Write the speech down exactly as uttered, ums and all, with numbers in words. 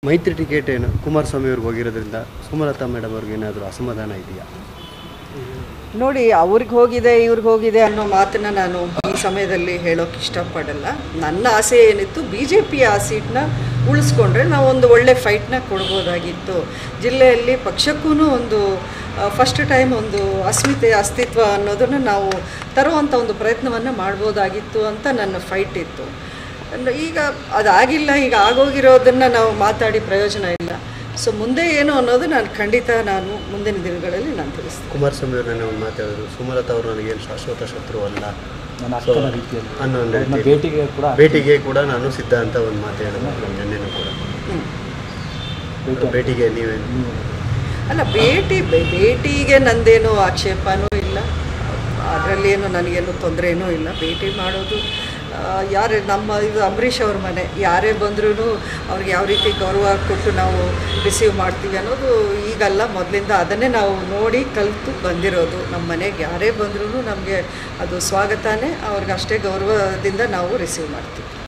ಮೈತ್ರಿ ಟಿಕೆಟ್ ಏನು ಕುಮಾರಸ್ವಾಮಿ ಅವ್ರಿಗೆ ಹೋಗಿರೋದ್ರಿಂದ ಸುಮಲತಾ ಮೇಡಮ್ ಅವ್ರಿಗೆ ಏನಾದರೂ ಅಸಮಾಧಾನ ಇದೆಯಾ? ನೋಡಿ, ಅವ್ರಿಗೆ ಹೋಗಿದೆ ಇವ್ರಿಗೆ ಹೋಗಿದೆ ಅನ್ನೋ ಮಾತನ್ನು ನಾನು ಈ ಸಮಯದಲ್ಲಿ ಹೇಳೋಕ್ಕೆ ಇಷ್ಟಪಡಲ್ಲ. ನನ್ನ ಆಸೆ ಏನಿತ್ತು, ಬಿ ಜೆ ಪಿಯ ಆ ಸೀಟನ್ನ ಉಳಿಸ್ಕೊಂಡ್ರೆ ನಾವು ಒಂದು ಒಳ್ಳೆ ಫೈಟ್ನ ಕೊಡ್ಬೋದಾಗಿತ್ತು. ಜಿಲ್ಲೆಯಲ್ಲಿ ಪಕ್ಷಕ್ಕೂ ಒಂದು ಫಸ್ಟ್ ಟೈಮ್ ಒಂದು ಅಸ್ಮಿತೆ ಅಸ್ತಿತ್ವ ಅನ್ನೋದನ್ನು ನಾವು ತರುವಂಥ ಒಂದು ಪ್ರಯತ್ನವನ್ನು ಮಾಡ್ಬೋದಾಗಿತ್ತು ಅಂತ ನನ್ನ ಫೈಟ್ ಇತ್ತು. ಈಗ ಅದಾಗಿಲ್ಲ. ಈಗ ಆಗೋಗಿರೋದನ್ನು ನಾವು ಮಾತಾಡಿ ಪ್ರಯೋಜನ ಇಲ್ಲ. ಸೊ ಮುಂದೆ ಏನು ಅನ್ನೋದು ನಾನು ಖಂಡಿತ ನಾನು ಮುಂದಿನ ದಿನಗಳಲ್ಲಿ ನಾನು ತಿಳಿಸ್ತೀನಿ. ಕುಮಾರಸ್ವಾಮಿ ಅವರು ನನಗೆ ಒಂದು ಮಾತಾಡಿದ್ರು, ಸುಮಲತಾ ಅವರು ನನಗೇನು ಶಾಶ್ವತ ಶತ್ರು ಅಲ್ಲ ಅನ್ನೋ ಒಂದು ಭೇಟಿಗೆ ಕೂಡ ಭೇಟಿಗೆ ಕೂಡ ನಾನು ಸಿದ್ಧ ಅಂತ ಒಂದು ಮಾತು ಹೇಳಿದ್ರು ನಿನ್ನೆನೂ ಕೂಡ. ಭೇಟಿಗೆ ನೀವೇನು ಅಲ್ಲ, ಭೇಟಿ ಭೇಟಿಗೆ ನಂದೇನು ಆಕ್ಷೇಪನೂ ಇಲ್ಲ, ಅದರಲ್ಲೇನು ನನಗೇನು ತೊಂದರೆನೂ ಇಲ್ಲ. ಭೇಟಿ ಮಾಡೋದು ಯಾರೇ ನಮ್ಮ ಇದು ಅಂಬರೀಷ್ ಅವ್ರ ಮನೆ, ಯಾರೇ ಬಂದ್ರೂ ಅವ್ರಿಗೆ ಯಾವ ರೀತಿ ಗೌರವ ಕೊಟ್ಟು ನಾವು ರಿಸೀವ್ ಮಾಡ್ತೀವಿ ಅನ್ನೋದು ಈಗಲ್ಲ, ಮೊದಲಿಂದ ಅದನ್ನೇ ನಾವು ನೋಡಿ ಕಲಿತು ಬಂದಿರೋದು. ನಮ್ಮ ಮನೆಗೆ ಯಾರೇ ಬಂದ್ರೂ ನಮಗೆ ಅದು ಸ್ವಾಗತನೇ, ಅವ್ರಿಗೆ ಅಷ್ಟೇ ಗೌರವದಿಂದ ನಾವು ರಿಸೀವ್ ಮಾಡ್ತೀವಿ.